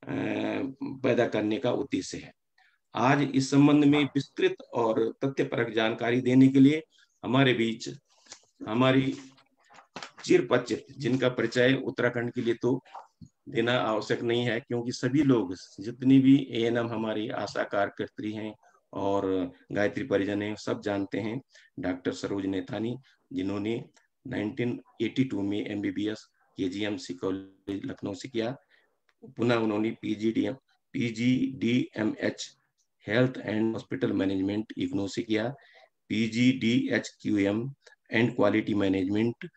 पैदा करने का उद्देश्य है। आज इस संबंध में विस्तृत और तथ्यपरक जानकारी देने के लिए हमारे बीच हमारी चिर परिचित, जिनका परिचय उत्तराखंड के लिए तो देना आवश्यक नहीं है, क्योंकि सभी लोग, जितनी भी एएनएम हमारी आशा कार्यकर्त्री हैं और गायत्री परिजन हैं, सब जानते हैं डॉक्टर सरोज नेथानी, जिन्होंने 1982 में एमबीबीएस केजीएमसी कॉलेज लखनऊ से किया। पुनः उन्होंने PGDMH health and hospital management IGNOU से किया, PGDHQM and quality management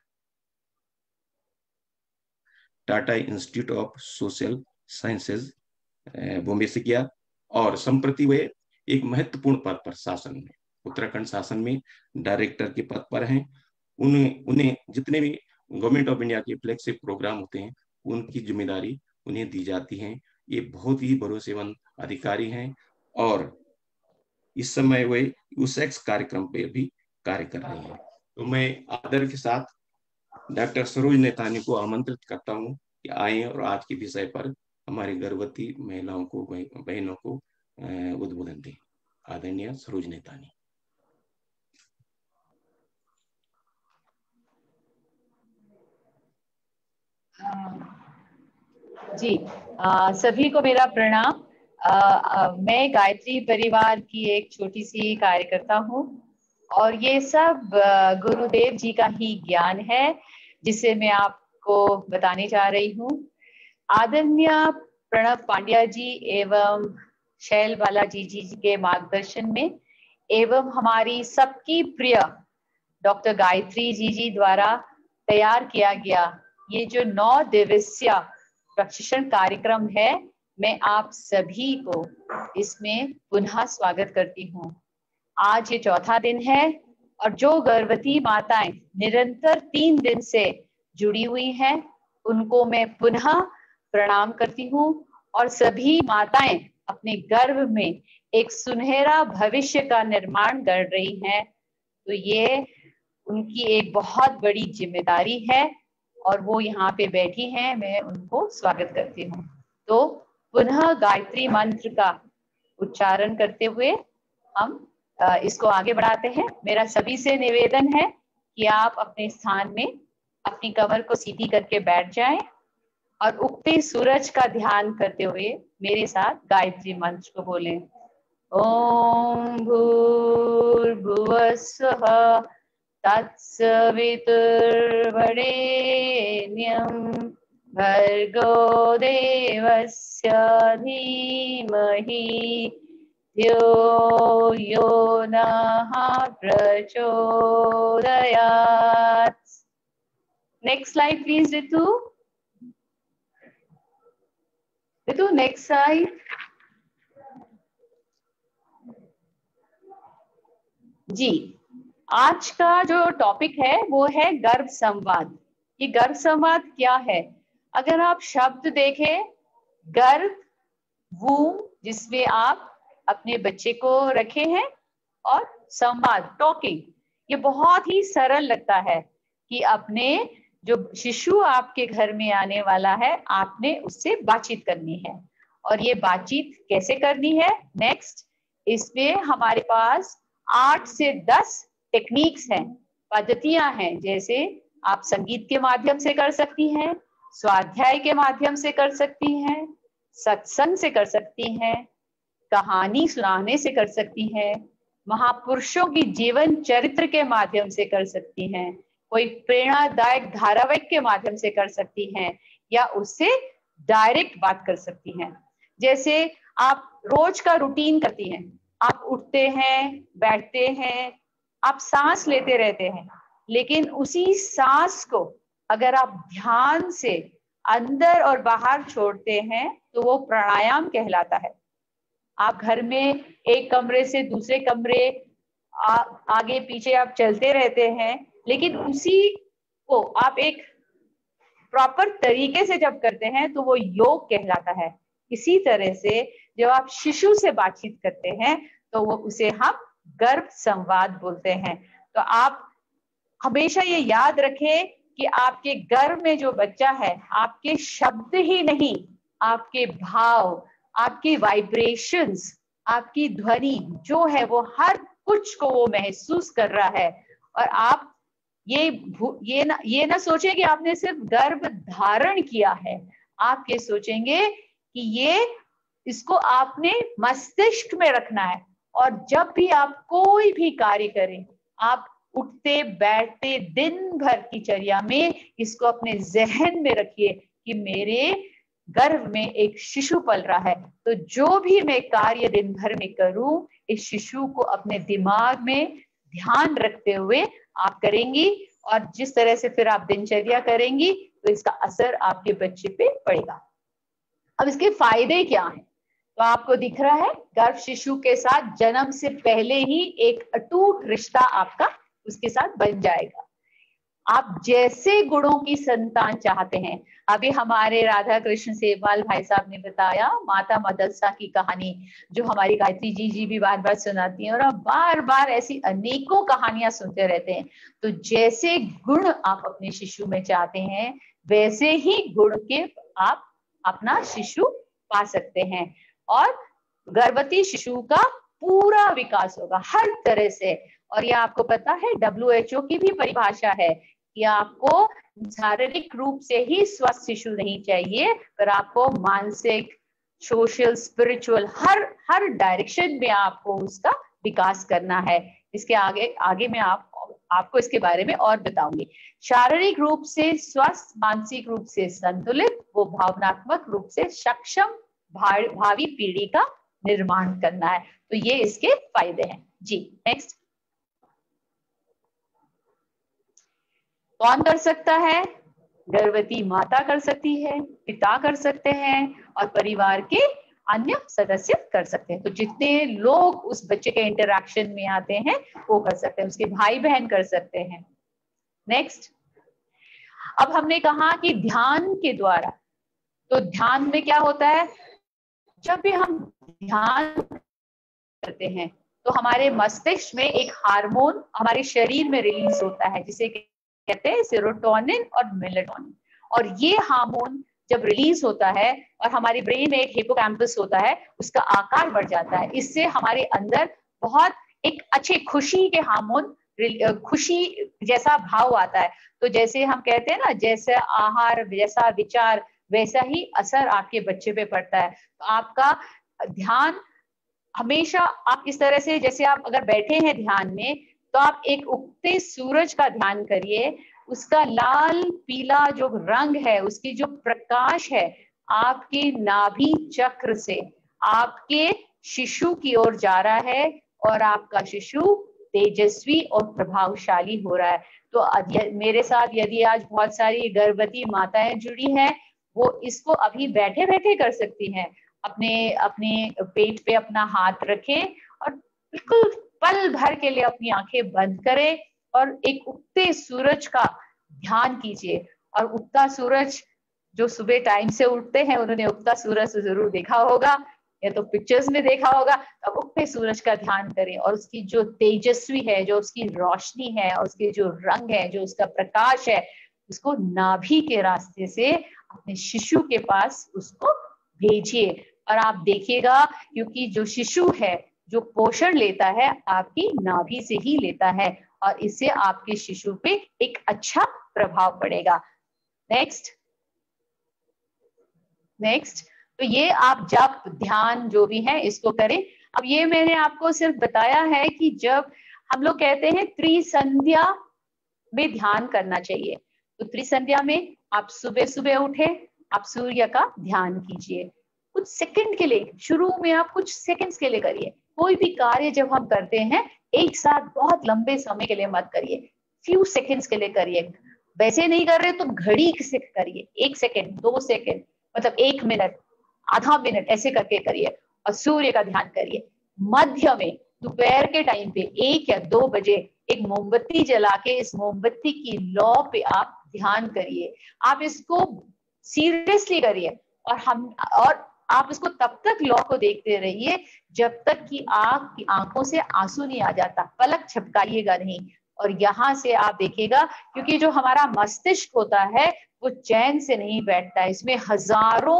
Tata Institute of Social Sciences Bombay से किया, और संप्रति वे एक महत्वपूर्ण पद पर शासन में, उत्तराखंड शासन में डायरेक्टर के पद पर हैं। उन्हें जितने भी गवर्नमेंट ऑफ इंडिया के फ्लैगशिप प्रोग्राम होते हैं, उनकी जिम्मेदारी उन्हें दी जाती है। ये बहुत ही भरोसेमंद अधिकारी हैं और इस समय वे यूसेक्स कार्यक्रम पे भी कार्य कर रही हैं। तो मैं आदर के साथ डॉक्टर सरोज नेथानी को आमंत्रित करता हूं कि आए और आज के विषय पर हमारी गर्भवती महिलाओं को, बहनों को उद्बोधन दें। आदरणीय सरोज नेथानी। जी, सभी को मेरा प्रणाम। मैं गायत्री परिवार की एक छोटी सी कार्यकर्ता हूँ और ये सब गुरुदेव जी का ही ज्ञान है जिसे मैं आपको बताने जा रही हूँ। आदरणीय प्रणव पांड्या जी एवं शैल बालाजी जी के मार्गदर्शन में एवं हमारी सबकी प्रिय डॉक्टर गायत्री जी द्वारा तैयार किया गया ये जो 9 दिवसीय प्रशिक्षण कार्यक्रम है, मैं आप सभी को इसमें पुनः स्वागत करती हूँ। आज ये चौथा दिन है और जो गर्भवती माताएं निरंतर 3 दिन से जुड़ी हुई हैं, उनको मैं पुनः प्रणाम करती हूँ। और सभी माताएं अपने गर्भ में एक सुनहरा भविष्य का निर्माण कर रही हैं, तो ये उनकी एक बहुत बड़ी जिम्मेदारी है और वो यहाँ पे बैठी हैं, मैं उनको स्वागत करती हूँ। तो पुनः गायत्री मंत्र का उच्चारण करते हुए हम इसको आगे बढ़ाते हैं। मेरा सभी से निवेदन है कि आप अपने स्थान में अपनी कमर को सीधी करके बैठ जाएं और उगते सूरज का ध्यान करते हुए मेरे साथ गायत्री मंत्र को बोलें। ओम भूर्भुवः स्वः तत्सवितुर्वरेण्यं भर्गो देवस्य धीमहि धियो यो नः प्रचोदयात्। Next slide please, Ritu. Ritu, next slide. जी, आज का जो टॉपिक है वो है गर्भ संवाद। ये गर्भ संवाद क्या है? अगर आप शब्द देखें, गर्भ, वूम जिसमें आप अपने बच्चे को रखे हैं, और संवाद, टॉकिंग, ये बहुत ही सरल लगता है कि अपने जो शिशु आपके घर में आने वाला है, आपने उससे बातचीत करनी है। और ये बातचीत कैसे करनी है? नेक्स्ट, इसमें हमारे पास 8 से 10 टेक्निक्स हैं, पद्धतियां हैं। जैसे आप संगीत के माध्यम से कर सकती हैं, स्वाध्याय के माध्यम से कर सकती हैं, सत्संग से कर सकती हैं, कहानी सुनाने से कर सकती हैं, महापुरुषों की जीवन चरित्र के माध्यम से कर सकती हैं, कोई प्रेरणादायक धारावाहिक के माध्यम से कर सकती हैं, या उससे डायरेक्ट बात कर सकती हैं। जैसे आप रोज का रूटीन करती हैं, आप उठते हैं, बैठते हैं, आप सांस लेते रहते हैं, लेकिन उसी सांस को अगर आप ध्यान से अंदर और बाहर छोड़ते हैं तो वो प्राणायाम कहलाता है। आप घर में एक कमरे से दूसरे कमरे आगे पीछे आप चलते रहते हैं, लेकिन उसी को आप एक प्रॉपर तरीके से जब करते हैं तो वो योग कहलाता है। इसी तरह से जब आप शिशु से बातचीत करते हैं तो वो उसे हम गर्भ संवाद बोलते हैं। तो आप हमेशा ये याद रखें कि आपके गर्भ में जो बच्चा है, आपके शब्द ही नहीं आपके भाव, आपके वाइब्रेशंस, आपकी ध्वनि जो है वो हर कुछ को वो महसूस कर रहा है। और आप ये ना सोचे कि आपने सिर्फ गर्भ धारण किया है, आप ये सोचेंगे कि ये इसको आपने मस्तिष्क में रखना है। और जब भी आप कोई भी कार्य करें, आप उठते बैठते दिन भर की चर्या में इसको अपने जहन में रखिए कि मेरे गर्भ में एक शिशु पल रहा है। तो जो भी मैं कार्य दिन भर में करूं, इस शिशु को अपने दिमाग में ध्यान रखते हुए आप करेंगी, और जिस तरह से फिर आप दिनचर्या करेंगी तो इसका असर आपके बच्चे पे पड़ेगा। अब इसके फायदे क्या हैं? तो आपको दिख रहा है, गर्भ शिशु के साथ जन्म से पहले ही एक अटूट रिश्ता आपका उसके साथ बन जाएगा। आप जैसे गुणों की संतान चाहते हैं, अभी हमारे राधा कृष्ण सेवाल भाई साहब ने बताया माता मदरसा की कहानी, जो हमारी गायत्री जी भी बार बार सुनाती हैं, और आप बार बार ऐसी अनेकों कहानियां सुनते रहते हैं। तो जैसे गुण आप अपने शिशु में चाहते हैं, वैसे ही गुण के आप अपना शिशु पा सकते हैं, और गर्भवती शिशु का पूरा विकास होगा हर तरह से। और ये आपको पता है WHO की भी परिभाषा है कि आपको शारीरिक रूप से ही स्वस्थ शिशु नहीं चाहिए, पर आपको मानसिक, सोशल, स्पिरिचुअल हर डायरेक्शन में आपको उसका विकास करना है। इसके आगे मैं आपको इसके बारे में और बताऊंगी। शारीरिक रूप से स्वस्थ, मानसिक रूप से संतुलित, वो भावनात्मक रूप से सक्षम भावी पीढ़ी का निर्माण करना है। तो ये इसके फायदे हैं जी। नेक्स्ट, कौन कर सकता है? गर्भवती माता कर सकती है, पिता कर सकते हैं, और परिवार के अन्य सदस्य कर सकते हैं। तो जितने लोग उस बच्चे के इंटरैक्शन में आते हैं वो कर सकते हैं, उसके भाई बहन कर सकते हैं। नेक्स्ट, अब हमने कहा कि ध्यान के द्वारा, तो ध्यान में क्या होता है? जब भी हम ध्यान करते हैं तो हमारे मस्तिष्क में एक हार्मोन हमारे शरीर में रिलीज होता है जिसे कहते हैं सेरोटोनिन और मेलेटोनिन। और ये हार्मोन जब रिलीज होता है और हमारे ब्रेन में एक हिपोकैम्पस होता है, उसका आकार बढ़ जाता है। इससे हमारे अंदर बहुत एक अच्छे खुशी के हार्मोन, खुशी जैसा भाव आता है। तो जैसे हम कहते हैं ना, जैसे आहार वैसा विचार, वैसा ही असर आपके बच्चे पे पड़ता है। तो आपका ध्यान हमेशा आप इस तरह से, जैसे आप अगर बैठे हैं ध्यान में, तो आप एक उगते सूरज का ध्यान करिए। उसका लाल पीला जो रंग है, उसकी जो प्रकाश है, आपके नाभि चक्र से आपके शिशु की ओर जा रहा है, और आपका शिशु तेजस्वी और प्रभावशाली हो रहा है। तो मेरे साथ यदि आज बहुत सारी गर्भवती माताएं जुड़ी हैं, वो इसको अभी बैठे बैठे कर सकती हैं। अपने अपने पेट पे अपना हाथ रखें और बिल्कुल पल भर के लिए अपनी आंखें बंद करें और एक उगते सूरज का ध्यान कीजिए। और उगता सूरज, जो सुबह टाइम से उठते हैं उन्होंने उगता सूरज जरूर देखा होगा या तो पिक्चर्स में देखा होगा। अब उगते सूरज का ध्यान करें और उसकी जो तेजस्वी है, जो उसकी रोशनी है, और उसके जो रंग है, जो उसका प्रकाश है, उसको नाभि के रास्ते से अपने शिशु के पास उसको भेजिए। और आप देखिएगा, क्योंकि जो शिशु है जो पोषण लेता है आपकी नाभि से ही लेता है, और इससे आपके शिशु पे एक अच्छा प्रभाव पड़ेगा। नेक्स्ट, तो ये आप जप ध्यान जो भी है इसको करें। अब ये मैंने आपको सिर्फ बताया है कि जब हम लोग कहते हैं त्रिसंध्या में ध्यान करना चाहिए, तो त्रिसंध्या में आप सुबह सुबह उठे, आप सूर्य का ध्यान कीजिए कुछ सेकंड के लिए। शुरू में आप कुछ सेकंड्स के लिए करिए। कोई भी कार्य जब हम करते हैं एक साथ बहुत लंबे समय के लिए मत करिए, फ्यू सेकंड्स के लिए करिए। वैसे नहीं कर रहे तो घड़ी से करिए, 1 सेकंड 2 सेकंड, मतलब 1 मिनट आधा मिनट ऐसे करके करिए और सूर्य का ध्यान करिए। मध्य में दोपहर के टाइम पे 1 या 2 बजे एक मोमबत्ती जला के इस मोमबत्ती की लौ पे आप ध्यान करिए। आप इसको सीरियसली करिए और आप इसको तब तक लौ को देखते रहिए जब तक कि आपकी आंखों से आंसू नहीं आ जाता। पलक झपकाइएगा नहीं। और यहाँ से आप देखिएगा, क्योंकि जो हमारा मस्तिष्क होता है वो चैन से नहीं बैठता है, इसमें हजारों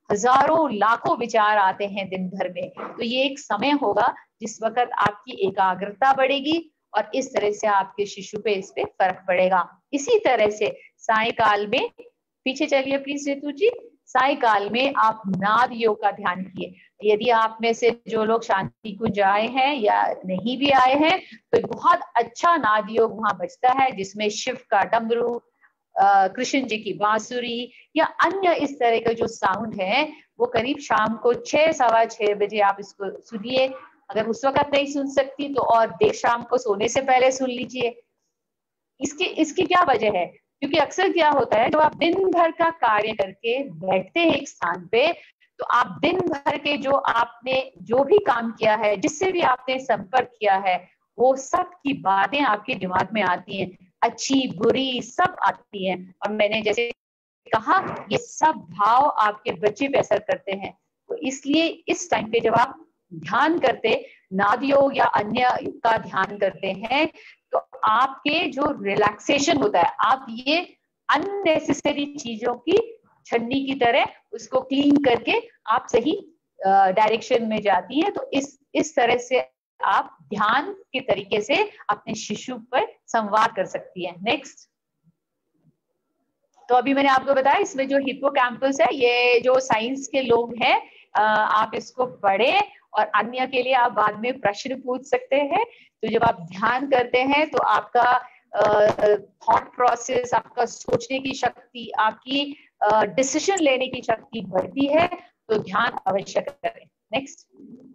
हजारों लाखों विचार आते हैं दिन भर में। तो ये एक समय होगा जिस वक्त आपकी एकाग्रता बढ़ेगी और इस तरह से आपके शिशु पे इस पे फर्क पड़ेगा। इसी तरह से सायकाल में, पीछे चलिए प्लीज रितु जी, सायकाल में आप नाद योग का ध्यान किए। यदि आप में से जो लोग शांति कुंज आए हैं या नहीं भी आए हैं, तो बहुत अच्छा नाद योग वहां बजता है, जिसमें शिव का डमरू, कृष्ण जी की बांसुरी या अन्य इस तरह का जो साउंड है, वो करीब शाम को 6-6:15 बजे आप इसको सुनिए। अगर उस वक्त नहीं सुन सकती तो और देर शाम को सोने से पहले सुन लीजिए। इसकी क्या वजह है? क्योंकि अक्सर क्या होता है, जब आप दिन भर का कार्य करके बैठते हैं एक स्थान पे, तो आप दिन भर के जो आपने जो भी काम किया है, जिससे भी आपने संपर्क किया है, वो सब की बातें आपके दिमाग में आती हैं, अच्छी बुरी सब आती हैं। और मैंने जैसे कहा, ये सब भाव आपके बच्चे पे असर करते हैं। तो इसलिए इस टाइम पे जब आप ध्यान करते, नाद योग या अन्य का ध्यान करते हैं, तो आपके जो रिलैक्सेशन होता है, आप ये अननेसेसरी चीजों की छन्नी की तरह उसको क्लीन करके आप सही डायरेक्शन में जाती हैं। तो इस तरह से आप ध्यान के तरीके से अपने शिशु पर संवाद कर सकती हैं। नेक्स्ट। तो अभी मैंने आपको बताया, इसमें जो हिप्पोकैम्पस है, ये जो साइंस के लोग हैं, आप इसको पढ़ें और अन्य के लिए आप बाद में प्रश्न पूछ सकते हैं। तो जब आप ध्यान करते हैं तो आपका थॉट प्रोसेस, आपका सोचने की शक्ति, आपकी डिसीजन लेने की शक्ति बढ़ती है। तो ध्यान अवश्य करें। नेक्स्ट।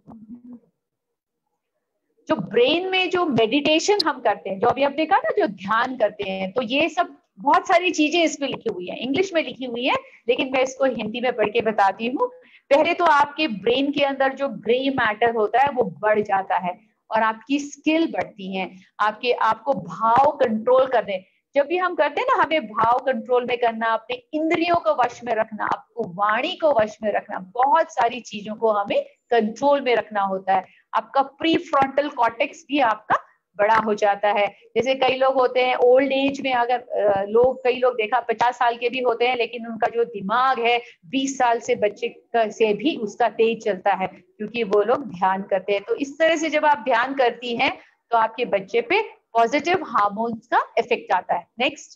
जो ब्रेन में जो मेडिटेशन हम करते हैं, जो अभी आपने कहा ना, जो ध्यान करते हैं, तो ये सब बहुत सारी चीजें इसमें लिखी हुई है, इंग्लिश में लिखी हुई है, लेकिन मैं इसको हिंदी में पढ़ के बताती हूँ। पहले तो आपके ब्रेन के अंदर जो ग्रे मैटर होता है वो बढ़ जाता है और आपकी स्किल बढ़ती है, आपको भाव कंट्रोल करने। जब भी हम करते हैं ना, हमें भाव कंट्रोल में करना, अपने इंद्रियों को वश में रखना, आपको वाणी को वश में रखना, बहुत सारी चीजों को हमें कंट्रोल में रखना होता है। आपका प्री फ्रंटल कॉर्टेक्स भी आपका बड़ा हो जाता है। जैसे कई लोग होते हैं ओल्ड एज में, अगर कई लोग देखा 50 साल के भी होते हैं, लेकिन उनका जो दिमाग है 20 साल से बच्चे से भी उसका तेज चलता है, क्योंकि वो लोग ध्यान करते हैं। तो इस तरह से जब आप ध्यान करती हैं तो आपके बच्चे पे पॉजिटिव हार्मोन्स का इफेक्ट आता है। नेक्स्ट।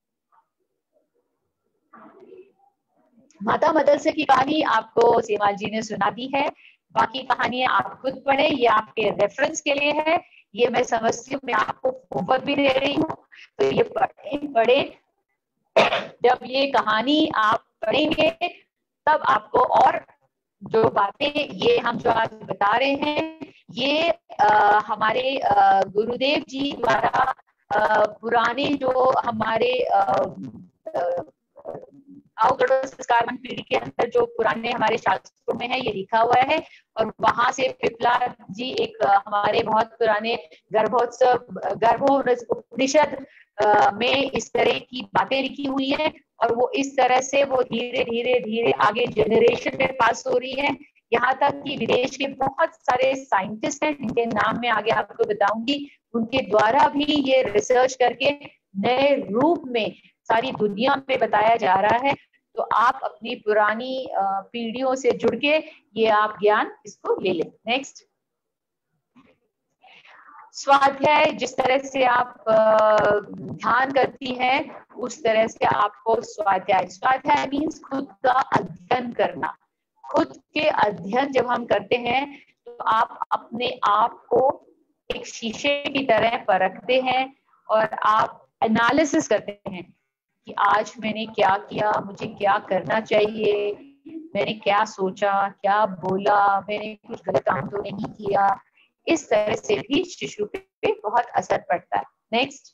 माता मदरसे की कहानी आपको सीमा जी ने सुना दी है, बाकी कहानियां आप खुद पढ़े, ये आपके रेफरेंस के लिए है। ये मैं समझती हूँ, मैं आपको होमवर्क भी दे रही हूँ, तो ये पढ़े। जब ये कहानी आप पढ़ेंगे तब आपको और जो बातें ये हम जो आज बता रहे हैं, ये हमारे गुरुदेव जी द्वारा पुराने जो हमारे संस्कारवान पीढ़ी के अंदर जो पुराने हमारे शास्त्रों में है, ये लिखा हुआ है। और वहां से पिपला जी एक हमारे बहुत पुराने गर्भोपनिषद में इस तरह की बातें लिखी हुई है, और वो इस तरह से वो धीरे धीरे धीरे आगे जनरेशन में पास हो रही है। यहाँ तक कि विदेश के बहुत सारे साइंटिस्ट हैं, जिनके नाम मैं आगे आपको बताऊंगी, उनके द्वारा भी ये रिसर्च करके नए रूप में सारी दुनिया में बताया जा रहा है। तो आप अपनी पुरानी पीढ़ियों से जुड़ के ये आप ज्ञान इसको ले लें। नेक्स्ट। स्वाध्याय, जिस तरह से आप ध्यान करती हैं, उस तरह से आपको स्वाध्याय मीन्स खुद का अध्ययन करना। खुद के अध्ययन जब हम करते हैं तो आप अपने आप को एक शीशे की तरह परखते हैं और आप एनालिसिस करते हैं कि आज मैंने क्या किया, मुझे क्या करना चाहिए, मैंने क्या सोचा, क्या बोला, मैंने कुछ गलत काम तो नहीं किया। इस तरह से भी शिशु पे बहुत असर पड़ता है। नेक्स्ट।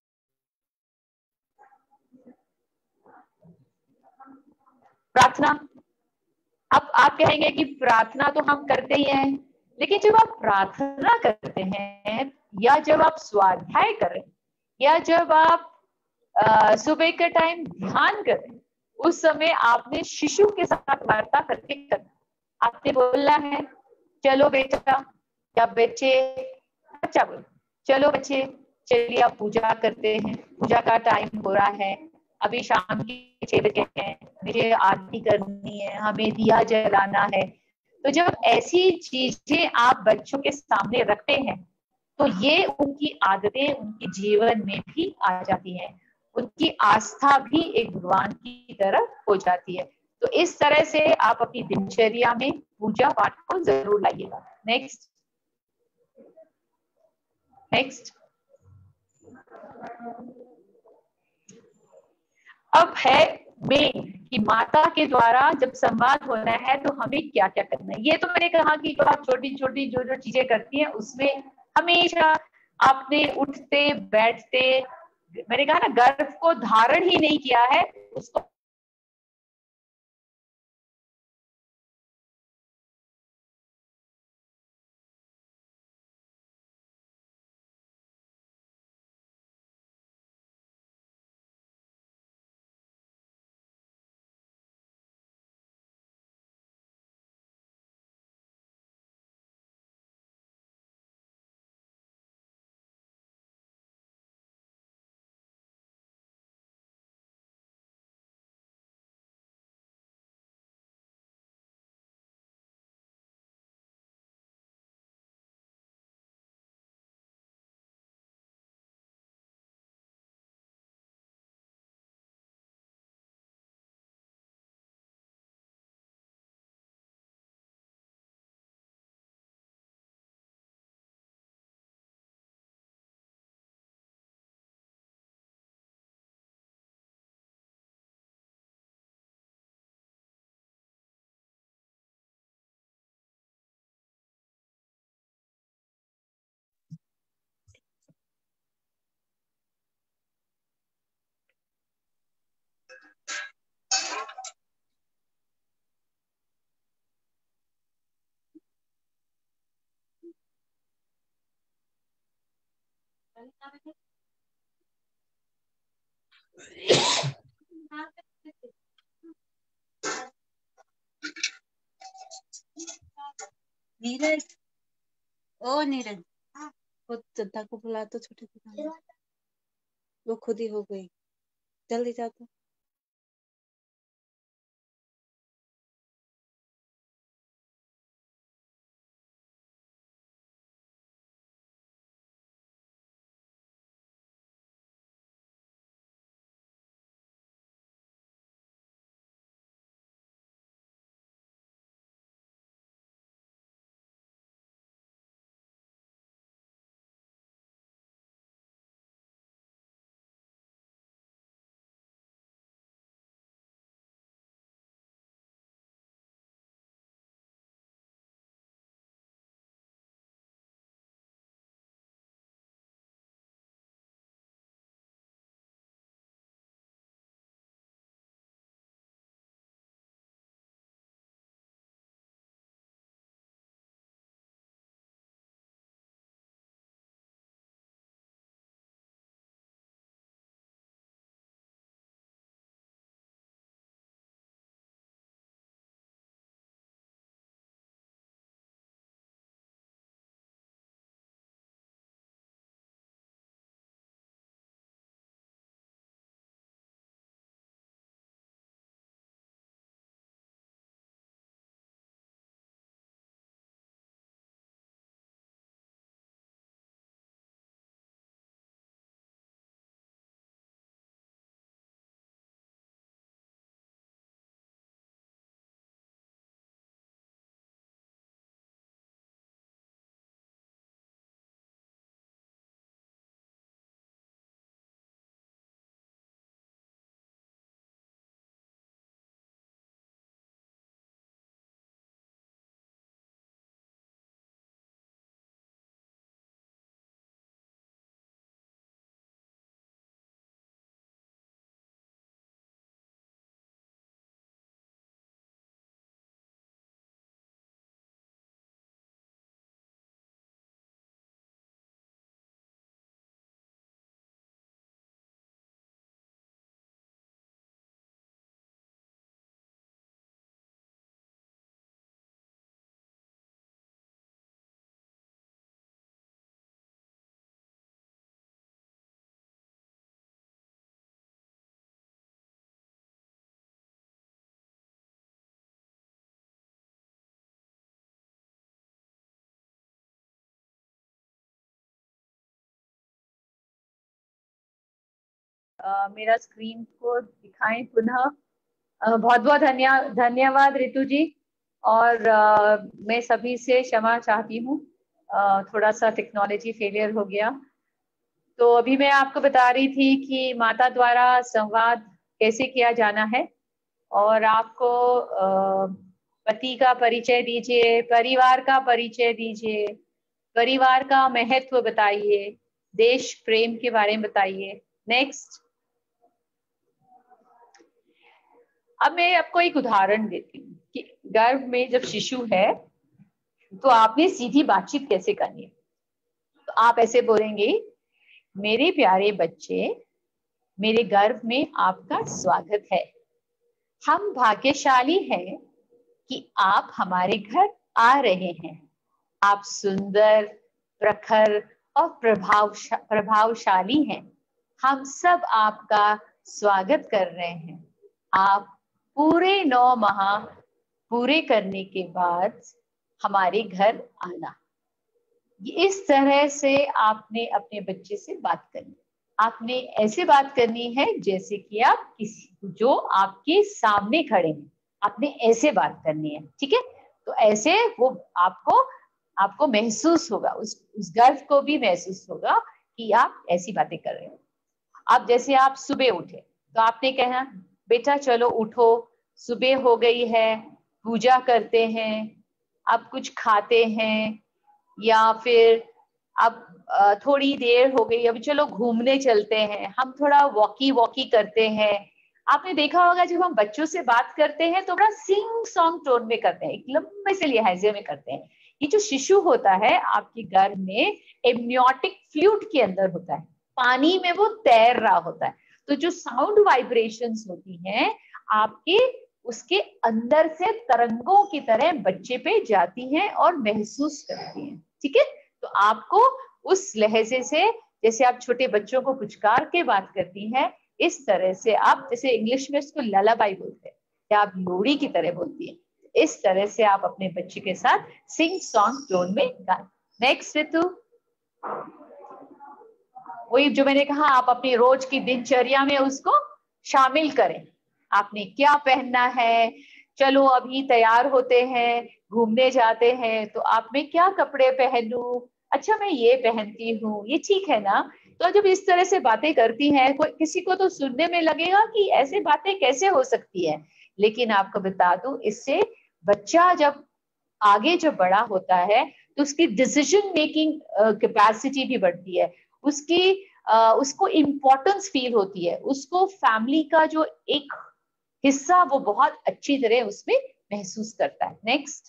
प्रार्थना। अब आप कहेंगे कि प्रार्थना तो हम करते ही हैं, लेकिन जब आप प्रार्थना करते हैं या जब आप स्वाध्याय करें या जब आप सुबह के टाइम ध्यान करें, उस समय आपने शिशु के साथ वार्ता करके करना। आपने बोलना है, चलो बेटा या बच्चे, अच्छा बोलो, चलो बच्चे चलिए आप पूजा करते हैं, पूजा का टाइम हो रहा है, अभी शाम के 6 बजे हैं, मुझे आरती करनी है, हमें दिया जलाना है। तो जब ऐसी चीजें आप बच्चों के सामने रखते हैं तो ये उनकी आदतें उनके जीवन में भी आ जाती हैं, उनकी आस्था भी एक भगवान की तरफ हो जाती है। तो इस तरह से आप अपनी दिनचर्या में पूजा पाठ को जरूर लाइएगा। Next next. अब है मेन कि माता के द्वारा जब संवाद होना है तो हमें क्या क्या करना है। ये तो मैंने कहा कि जो आप छोटी छोटी जो जो चीजें करती हैं उसमें हमेशा आपने उठते बैठते, मैंने कहा ना गर्भ को धारण ही नहीं किया है उसको नीरज, ओ नीरज, वो चद्दा को बुला तो छोटे दुकान, वो खुद ही हो गई, जल्दी जाओ। मेरा स्क्रीन को दिखाएं पुनः। बहुत बहुत धन्यवाद रितु जी। और मैं सभी से क्षमा चाहती हूँ, थोड़ा सा टेक्नोलॉजी फेलियर हो गया। तो अभी मैं आपको बता रही थी कि माता द्वारा संवाद कैसे किया जाना है, और आपको पति का परिचय दीजिए, परिवार का परिचय दीजिए, परिवार का महत्व बताइए, देश प्रेम के बारे में बताइए। नेक्स्ट। अब मैं आपको एक उदाहरण देती हूँ कि गर्भ में जब शिशु है तो आपने सीधी बातचीत कैसे करनी है। तो आप ऐसे बोलेंगे, मेरे प्यारे बच्चे, मेरे गर्भ में आपका स्वागत है। हम भाग्यशाली हैं कि आप हमारे घर आ रहे हैं। आप सुंदर, प्रखर और प्रभावशाली हैं। हम सब आपका स्वागत कर रहे हैं। आप पूरे 9 माह पूरे करने के बाद हमारे घर आना। इस तरह से आपने अपने बच्चे से बात करनी। आपने ऐसे बात करनी है जैसे कि आप किसी जो आपके सामने खड़े हैं, आपने ऐसे बात करनी है, ठीक है। तो ऐसे वो आपको महसूस होगा, उस गर्व को भी महसूस होगा कि आप ऐसी बातें कर रहे हो। अब जैसे आप सुबह उठे तो आपने कहना, बेटा चलो उठो, सुबह हो गई है, पूजा करते हैं, अब कुछ खाते हैं, या फिर अब थोड़ी देर हो गई, अब चलो घूमने चलते हैं, हम थोड़ा वॉकी करते हैं। आपने देखा होगा जब हम बच्चों से बात करते हैं तो बड़ा सिंग सॉन्ग टोन में करते हैं, एक लंबे से लहजे में करते हैं। ये जो शिशु होता है आपके गर्भ में एमनियोटिक फ्लूइड के अंदर होता है, पानी में वो तैर रहा होता है। तो जो साउंड वाइब्रेशंस होती हैं आपके उसके अंदर से तरंगों की तरह बच्चे पे जाती हैं और महसूस करती हैं, ठीक है। तो आपको उस लहजे से, जैसे आप छोटे बच्चों को पुचकार के बात करती हैं, इस तरह से आप, जैसे इंग्लिश में इसको ललाबाई बोलते हैं या आप लोरी की तरह बोलती हैं, इस तरह से आप अपने बच्चे के साथ सिंग सॉन्ग टोन में गाएं। नेक्स्ट ऋतु। वही जो मैंने कहा, आप अपनी रोज की दिनचर्या में उसको शामिल करें। आपने क्या पहनना है, चलो अभी तैयार होते हैं, घूमने जाते हैं, तो आप में क्या कपड़े पहनूं, अच्छा मैं ये पहनती हूँ, ये ठीक है ना। तो जब इस तरह से बातें करती हैं, कोई किसी को तो सुनने में लगेगा कि ऐसे बातें कैसे हो सकती है, लेकिन आपको बता दूं, इससे बच्चा जब आगे जब बड़ा होता है तो उसकी डिसीजन मेकिंग कैपेसिटी भी बढ़ती है, उसको इम्पोर्टेंस फील होती है, उसको फैमिली का जो एक हिस्सा वो बहुत अच्छी तरह उसमें महसूस करता है। नेक्स्ट।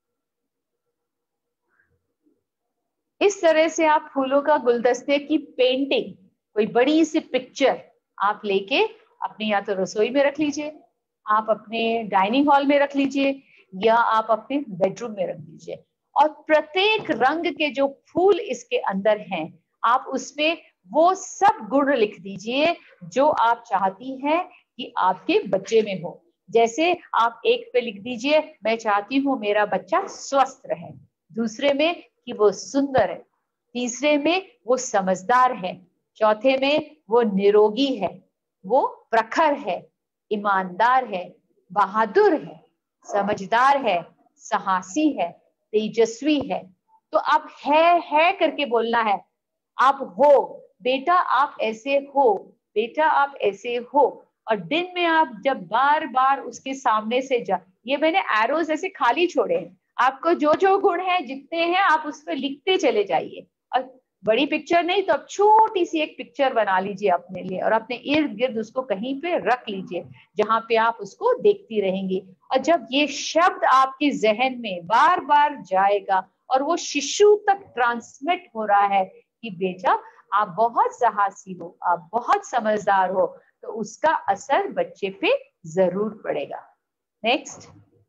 इस तरह से आप फूलों का गुलदस्ते की पेंटिंग, कोई बड़ी सी पिक्चर आप लेके अपने या तो रसोई में रख लीजिए, आप अपने डाइनिंग हॉल में रख लीजिए, या आप अपने बेडरूम में रख लीजिए, और प्रत्येक रंग के जो फूल इसके अंदर हैं आप उसमें वो सब गुण लिख दीजिए जो आप चाहती हैं कि आपके बच्चे में हो। जैसे आप एक पे लिख दीजिए, मैं चाहती हूँ मेरा बच्चा स्वस्थ रहे, दूसरे में कि वो सुंदर है, तीसरे में वो समझदार है, चौथे में वो निरोगी है, वो प्रखर है, ईमानदार है, बहादुर है, समझदार है, साहसी है, तेजस्वी है। तो आप है करके बोलना है। आप हो बेटा, आप ऐसे हो बेटा, आप ऐसे हो। और दिन में आप जब बार बार उसके सामने से ये मैंने एरोज ऐसे खाली छोड़े हैं, आपको जो जो गुण है जितने हैं आप उस पर लिखते चले जाइए। और बड़ी पिक्चर नहीं तो अब छोटी सी एक पिक्चर बना लीजिए अपने लिए, और अपने इर्द गिर्द उसको कहीं पे रख लीजिए जहां पे आप उसको देखती रहेंगी। और जब ये शब्द आपके जहन में बार बार जाएगा और वो शिशु तक ट्रांसमिट हो रहा है कि बेटा आप बहुत साहसी हो, आप बहुत समझदार हो, तो उसका असर बच्चे पे जरूर पड़ेगा। नेक्स्ट।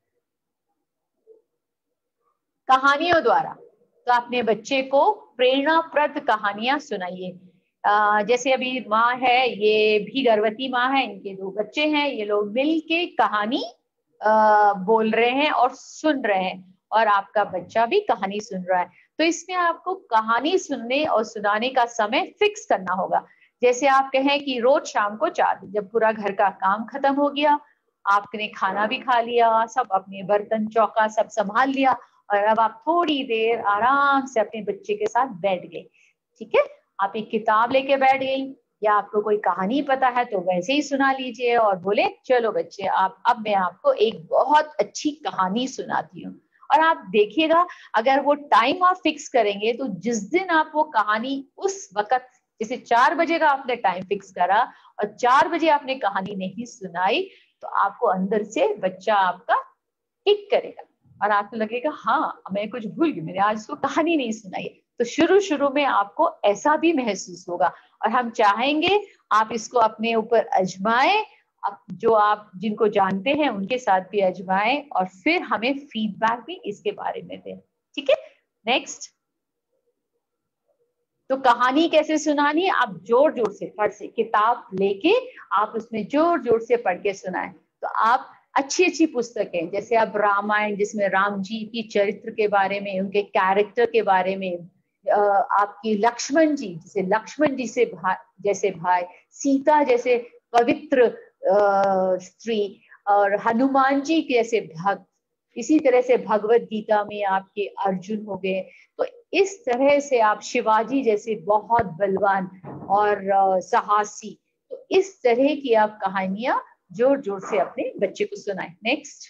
कहानियों द्वारा, तो अपने बच्चे को प्रेरणाप्रद कहानियां सुनाइए। जैसे अभी माँ है, ये भी गर्भवती माँ है, इनके 2 बच्चे हैं, ये लोग मिल के कहानी बोल रहे हैं और सुन रहे हैं, और आपका बच्चा भी कहानी सुन रहा है। तो इसमें आपको कहानी सुनने और सुनाने का समय फिक्स करना होगा। जैसे आप कहें कि रोज शाम को 4 जब पूरा घर का काम खत्म हो गया, आपने खाना भी खा लिया, सब अपने बर्तन चौका सब संभाल लिया, और अब आप थोड़ी देर आराम से अपने बच्चे के साथ बैठ गए, ठीक है। आप एक किताब लेके बैठ गई, या आपको कोई कहानी पता है तो वैसे ही सुना लीजिए, और बोले चलो बच्चे आप, अब मैं आपको एक बहुत अच्छी कहानी सुनाती हूँ। और आप देखिएगा, अगर वो टाइम आप फिक्स करेंगे तो जिस दिन आप वो कहानी उस वक्त, जैसे 4 बजे का आपने टाइम फिक्स करा और 4 बजे आपने कहानी नहीं सुनाई, तो आपको अंदर से बच्चा आपका किक करेगा और आपको लगेगा हाँ मैं कुछ भूल गई, मैंने आज उसको कहानी नहीं सुनाई। तो शुरू शुरू में आपको ऐसा भी महसूस होगा, और हम चाहेंगे आप इसको अपने ऊपर आजमाएं, जो आप जिनको जानते हैं उनके साथ भी आजमाएं, और फिर हमें फीडबैक भी इसके बारे में दें, ठीक है। नेक्स्ट, तो कहानी कैसे सुनानी है, आप जोर जोर से फट से किताब लेके आप उसमें जोर जोर से पढ़ के सुनाएं। तो आप अच्छी अच्छी पुस्तकें, जैसे आप रामायण जिसमें राम जी की चरित्र के बारे में, उनके कैरेक्टर के बारे में, आपकी लक्ष्मण जी जैसे लक्ष्मण जी से जैसे भाई, सीता जैसे पवित्र स्त्री, और हनुमान जी जैसे भक्त, इसी तरह से भगवत गीता में आपके अर्जुन हो गए। तो इस तरह से आप शिवाजी जैसे बहुत बलवान और साहसी, तो इस तरह की आप कहानियां जोर जोर से अपने बच्चे को सुनाएं। नेक्स्ट,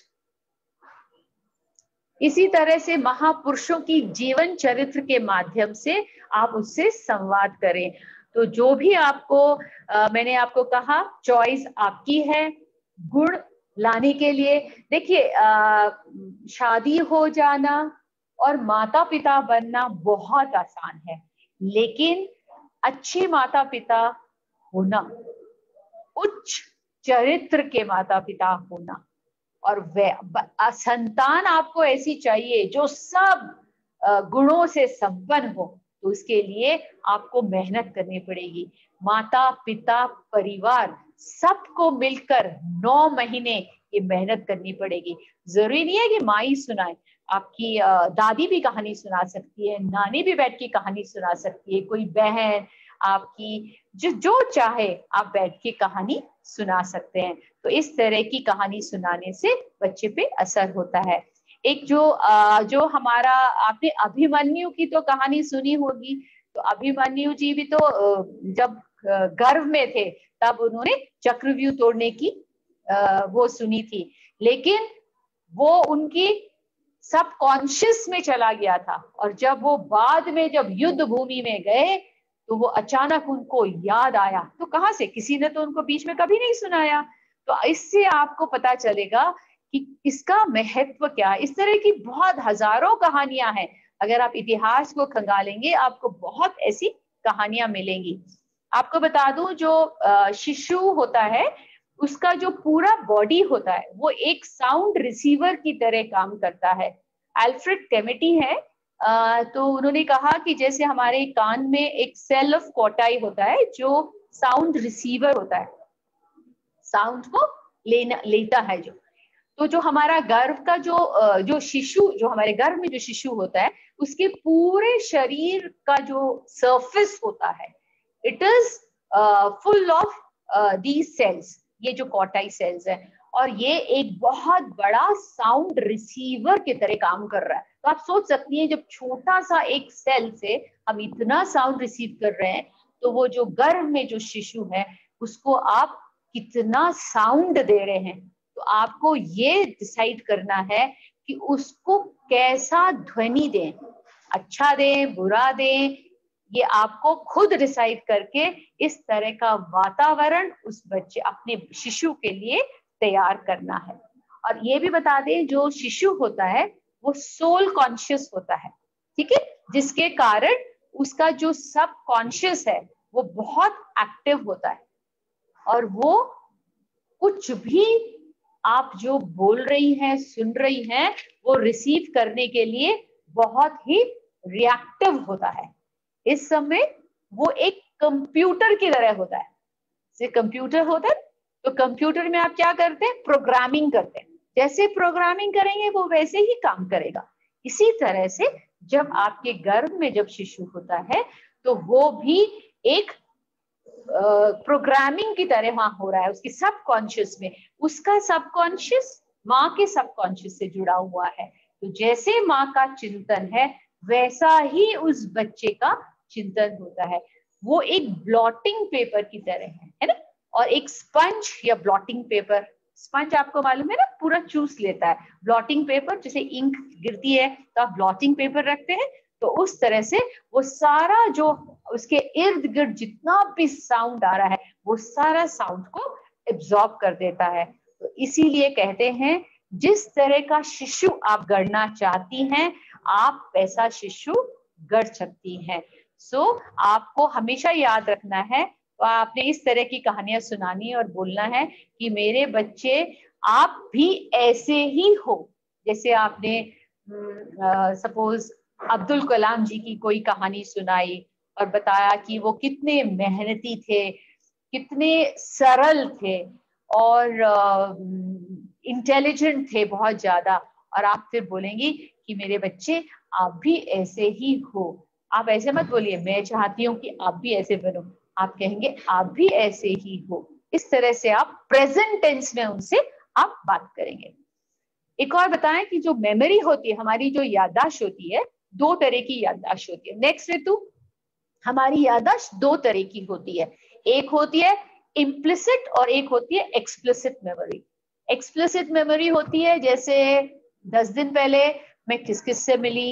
इसी तरह से महापुरुषों की जीवन चरित्र के माध्यम से आप उससे संवाद करें। तो जो भी आपको मैंने आपको कहा, चॉइस आपकी है गुण लाने के लिए। देखिए, शादी हो जाना और माता पिता बनना बहुत आसान है, लेकिन अच्छे माता पिता होना, उच्च चरित्र के माता पिता होना, और संतान आपको ऐसी चाहिए जो सब गुणों से संपन्न हो, तो उसके लिए आपको मेहनत करनी पड़ेगी। माता पिता परिवार सबको मिलकर 9 महीने ये मेहनत करनी पड़ेगी। जरूरी नहीं है कि माँ ही सुनाए, आपकी दादी भी कहानी सुना सकती है, नानी भी बैठ के कहानी सुना सकती है, कोई बहन आपकी, जो चाहे आप बैठ के कहानी सुना सकते हैं। तो इस तरह की कहानी सुनाने से बच्चे पे असर होता है। एक जो हमारा, आपने अभिमन्यु की तो कहानी सुनी होगी। तो अभिमन्यु जी भी तो जब गर्भ में थे तब उन्होंने चक्रव्यूह तोड़ने की वो सुनी थी, लेकिन वो उनकी सब कॉन्शियस में चला गया था, और जब वो बाद में जब युद्ध भूमि में गए तो वो अचानक उनको याद आया। तो कहाँ से, किसी ने तो उनको बीच में कभी नहीं सुनाया। तो इससे आपको पता चलेगा कि इसका महत्व क्या है। इस तरह की बहुत हजारों कहानियां हैं, अगर आप इतिहास को खंगालेंगे आपको बहुत ऐसी कहानियां मिलेंगी। आपको बता दूं, जो शिशु होता है उसका जो पूरा बॉडी होता है वो एक साउंड रिसीवर की तरह काम करता है। अल्फ्रेड कैमिटी है, तो उन्होंने कहा कि जैसे हमारे कान में एक सेल ऑफ कोटाई होता है जो साउंड रिसीवर होता है, साउंड को लेता है जो, तो जो हमारा गर्भ का जो शिशु, जो हमारे गर्भ में जो शिशु होता है उसके पूरे शरीर का जो सरफेस होता है, it is full of these cells, ये जो कोटाई सेल्स है, और ये एक बहुत बड़ा साउंड रिसीवर की तरह काम कर रहा है। तो आप सोच सकती हैं, जब छोटा सा एक सेल से हम इतना साउंड रिसीव कर रहे हैं, तो वो जो गर्भ में जो शिशु है उसको आप कितना साउंड दे रहे हैं। तो आपको ये डिसाइड करना है कि उसको कैसा ध्वनि दें, अच्छा दें बुरा दें, ये आपको खुद डिसाइड करके इस तरह का वातावरण उस बच्चे, अपने शिशु के लिए तैयार करना है। और ये भी बता दें, जो शिशु होता है वो सोल कॉन्शियस होता है, ठीक है, जिसके कारण उसका जो सब कॉन्शियस है वो बहुत एक्टिव होता है, और वो कुछ भी आप जो बोल रही हैं, सुन रही हैं, वो रिसीव करने के लिए बहुत ही रिएक्टिव होता है। इस समय वो एक कंप्यूटर की तरह होता है। जैसे कंप्यूटर होता है, तो कंप्यूटर में आप क्या करते हैं, प्रोग्रामिंग करते हैं, जैसे प्रोग्रामिंग करेंगे वो वैसे ही काम करेगा। इसी तरह से जब आपके गर्भ में जब शिशु होता है तो वो भी एक प्रोग्रामिंग की तरह वहां हो रहा है उसकी सबकॉन्शियस में। उसका सबकॉन्शियस माँ के सबकॉन्शियस से जुड़ा हुआ है। तो जैसे माँ का चिंतन है वैसा ही उस बच्चे का चिंतन होता है। वो एक ब्लॉटिंग पेपर की तरह है ना। और एक स्पंज या ब्लॉटिंग पेपर, स्पंज आपको मालूम है ना पूरा चूस लेता है। ब्लॉटिंग पेपर जैसे इंक गिरती है तो आप ब्लॉटिंग पेपर रखते हैं, तो उस तरह से वो सारा जो उसके इर्द गिर्द जितना भी साउंड आ रहा है वो सारा साउंड को एब्जॉर्ब कर देता है। तो इसीलिए कहते हैं जिस तरह का शिशु आप गढ़ना चाहती हैं आप वैसा शिशु गढ़ सकती हैं। सो आपको हमेशा याद रखना है, तो आपने इस तरह की कहानियां सुनानी और बोलना है कि मेरे बच्चे आप भी ऐसे ही हो। जैसे आपने सपोज अब्दुल कलाम जी की कोई कहानी सुनाई और बताया कि वो कितने मेहनती थे, कितने सरल थे और इंटेलिजेंट थे बहुत ज्यादा, और आप फिर बोलेंगी कि मेरे बच्चे आप भी ऐसे ही हो। आप ऐसे मत बोलिए मैं चाहती हूँ कि आप भी ऐसे बनो, आप कहेंगे आप भी ऐसे ही हो। इस तरह से आप प्रेजेंट टेंस में उनसे आप बात करेंगे। एक और बताएं कि जो मेमोरी होती है, हमारी जो याददाश्त होती है, दो तरह की याददाश्त होती है। नेक्स्ट ऋतु, हमारी याददाश्त दो तरह की होती है, एक होती है इम्प्लिसिट और एक होती है एक्सप्लिसिट मेमोरी। एक्सप्लिसिट मेमोरी होती है जैसे 10 दिन पहले मैं किस किस से मिली,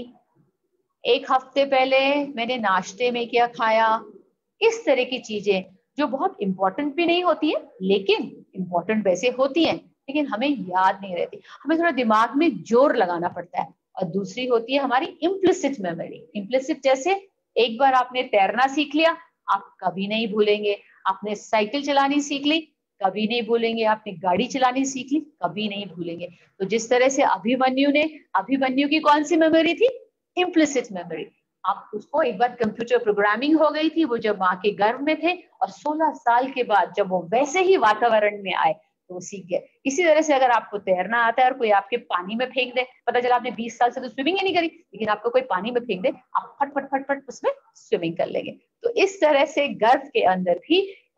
एक हफ्ते पहले मैंने नाश्ते में क्या खाया, इस तरह की चीजें जो बहुत इंपॉर्टेंट भी नहीं होती है लेकिन इंपॉर्टेंट वैसे होती हैं लेकिन हमें याद नहीं रहती, हमें थोड़ा दिमाग में जोर लगाना पड़ता है। और दूसरी होती है हमारी इम्प्लिसिट मेमोरी। इम्प्लिसिट जैसे एक बार आपने तैरना सीख लिया आप कभी नहीं भूलेंगे, आपने साइकिल चलानी सीख ली कभी नहीं भूलेंगे, आपने गाड़ी चलानी सीख ली कभी नहीं भूलेंगे। तो जिस तरह से अभिमन्यु की कौन सी मेमोरी थी, इम्प्लिसिट मेमोरी। आप उसको एक बार कंप्यूटर प्रोग्रामिंग हो गई थी, वो जब माँ के गर्भ में थे और 16 साल के बाद जब वो वैसे ही वातावरण में आए तो वो सीख गए। इसी तरह से अगर आपको तैरना आता है और कोई आपके पानी में फेंक दे, पता चला आपने 20 साल से तो स्विमिंग ही नहीं करी लेकिन आपको कोई पानी में फेंक दे आप फट फट फट फट उसमें स्विमिंग कर लेंगे। तो इस तरह से गर्भ के अंदर भी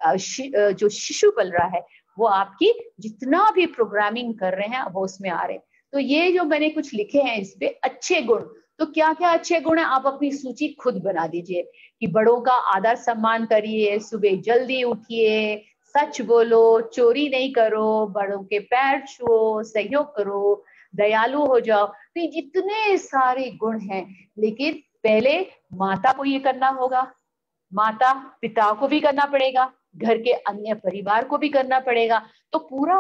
जो शिशु पल रहा है वो आपकी जितना भी प्रोग्रामिंग कर रहे हैं वो उसमें आ रहे हैं। तो ये जो मैंने कुछ लिखे हैं इस पे अच्छे गुण, तो क्या क्या अच्छे गुण है आप अपनी सूची खुद बना दीजिए कि बड़ों का आदर सम्मान करिए, सुबह जल्दी उठिए, सच बोलो, चोरी नहीं करो, बड़ों के पैर छुओ, सहयोग करो, दयालु हो जाओ। तो इतने सारे गुण हैं लेकिन पहले माता को ये करना होगा, माता पिता को भी करना पड़ेगा, घर के अन्य परिवार को भी करना पड़ेगा। तो पूरा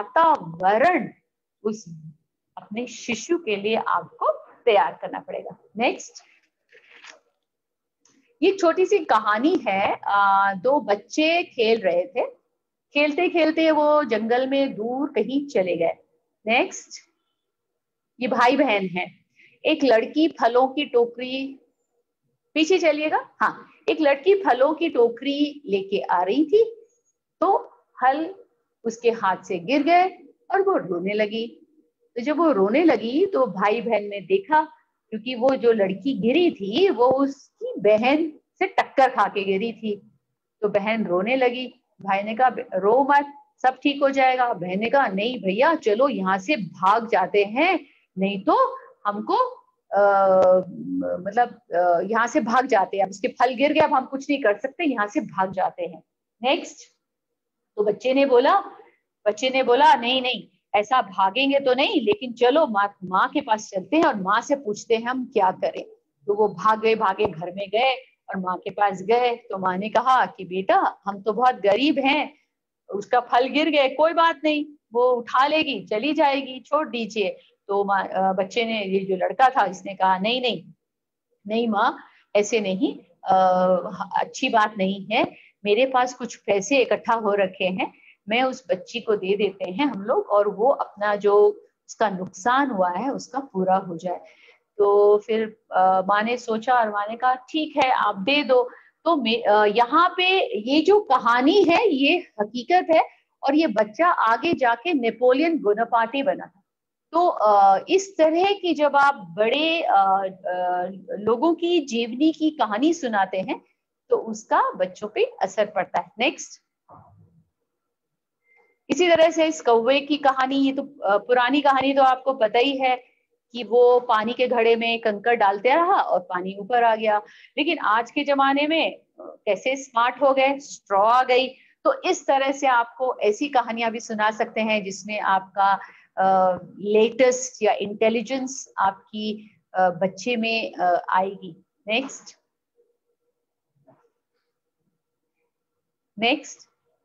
वातावरण उस अपने शिशु के लिए आपको तैयार करना पड़ेगा। नेक्स्ट, ये छोटी सी कहानी है। दो बच्चे खेल रहे थे, खेलते खेलते वो जंगल में दूर कहीं चले गए। नेक्स्ट, ये भाई बहन है। एक लड़की फलों की टोकरी, पीछे चलिएगा, हाँ, एक लड़की फलों की टोकरी लेके आ रही थी तो फल उसके हाथ से गिर गए और वो रोने लगी। तो जब वो रोने लगी तो भाई बहन ने देखा, क्योंकि वो जो लड़की गिरी थी वो उसकी बहन से टक्कर खा के गिरी थी। तो बहन रोने लगी, भाई ने कहा रो मत, सब ठीक हो जाएगा। बहन ने कहा नहीं भैया चलो यहाँ से भाग जाते हैं, नहीं तो हमको यहाँ से भाग जाते हैं, अब उसके फल गिर गए अब हम कुछ नहीं कर सकते, यहाँ से भाग जाते हैं। नेक्स्ट, तो बच्चे ने बोला नहीं नहीं ऐसा भागेंगे तो नहीं, लेकिन चलो माँ के पास चलते हैं और माँ से पूछते हैं हम क्या करें। तो वो भागे घर में गए और माँ के पास गए तो माँ ने कहा कि बेटा हम तो बहुत गरीब हैं, उसका फल गिर गए, कोई बात नहीं, वो उठा लेगी, चली जाएगी, छोड़ दीजिए। तो बच्चे ने, ये जो लड़का था इसने कहा नहीं नहीं नहीं माँ, ऐसे नहीं, अच्छी बात नहीं है, मेरे पास कुछ पैसे इकट्ठा हो रखे हैं, मैं उस बच्ची को दे देते हैं हम लोग और वो अपना जो उसका नुकसान हुआ है उसका पूरा हो जाए। तो फिर माँ ने सोचा और माँ ने कहा ठीक है आप दे दो। तो यहाँ पे ये जो कहानी है ये हकीकत है और ये बच्चा आगे जाके नेपोलियन बोनापार्टी बना था। तो इस तरह की जब आप बड़े लोगों की जीवनी की कहानी सुनाते हैं तो उसका बच्चों पे असर पड़ता है। नेक्स्ट, इसी तरह से इस कौवे की कहानी, ये तो पुरानी कहानी तो आपको पता ही है कि वो पानी के घड़े में कंकड़ डालते रहा और पानी ऊपर आ गया। लेकिन आज के जमाने में कैसे स्मार्ट हो गए, स्ट्रॉ आ गई। तो इस तरह से आपको ऐसी कहानियां भी सुना सकते हैं जिसमें आपका लेटेस्ट या इंटेलिजेंस आपकी बच्चे में आएगी। नेक्स्ट, नेक्स्ट,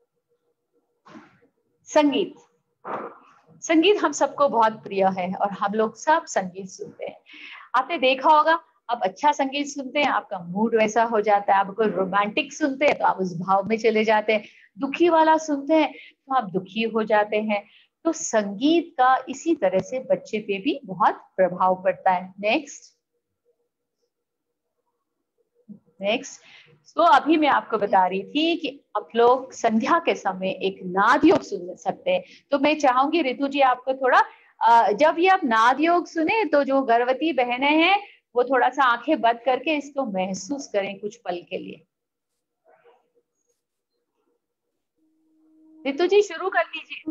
संगीत। संगीत हम सबको बहुत प्रिय है और हम लोग सब संगीत सुनते हैं। आपने देखा होगा, आप अच्छा संगीत सुनते हैं आपका मूड वैसा हो जाता है। आप कोई रोमांटिक सुनते हैं तो आप उस भाव में चले जाते हैं, दुखी वाला सुनते हैं तो आप दुखी हो जाते हैं। तो संगीत का इसी तरह से बच्चे पे भी बहुत प्रभाव पड़ता है। नेक्स्ट, नेक्स्ट, तो अभी मैं आपको बता रही थी कि आप लोग संध्या के समय एक नाद योग सुन सकते हैं। तो मैं चाहूंगी ऋतु जी आपको थोड़ा जब ये आप नाद योग सुने तो जो गर्भवती बहनें हैं वो थोड़ा सा आंखें बंद करके इसको महसूस करें कुछ पल के लिए। ऋतु जी शुरू कर दीजिए।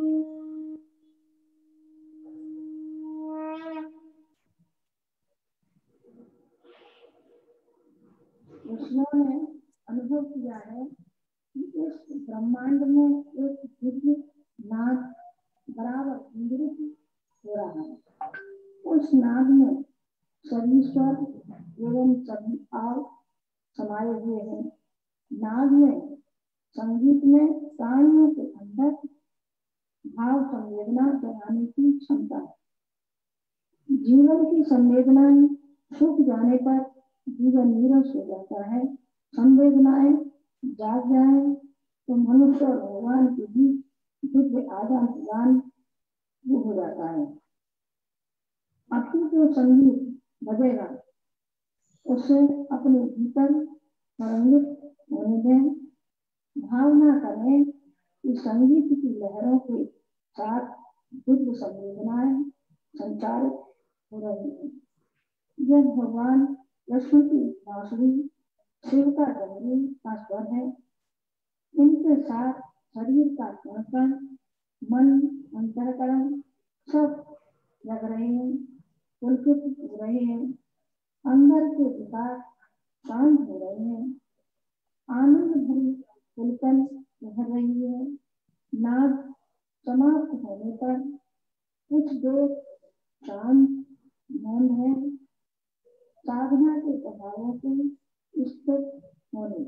ने अनुभव किया है कि इस ब्रह्मांड में एक दिव्य नाद बराबर इंद्रित हो रहा है। उस नाद में सभी स्वर एवं सभी भाव समाये हुए हैं। नाद में, संगीत में प्राणियों के अंदर भाव संवेदना जगाने की क्षमता है। जीवन की संवेदनाएं सूख जाने पर जीवन नीरस हो जाता है। संवेदनाएं जाग जाए तो मनुष्य और भगवान के बीच दिव्य आदान प्रदान हो जाता है। अति जो संगीत बजेगा उसे अपने भीतर तरंगित होने दें। भावना करें कि संगीत की लहरों के साथ दिव्य संवेदनाएं संचारित हो रही हैं। जब भगवान कृष्ण की बांसुरी, शिव का डमरू का स्वर है, इनके साथ शरीर का कण, मन, अंतःकरण सब लग रहे हैं, पुलकित हो रहे हैं। अंदर के विकार शांत हो रहे हैं। आनंद भरी पुलकन लहर रही है। नाद समाप्त होने पर कुछ देर शांत मौन है। साधना के प्रभावों से स्थित होने।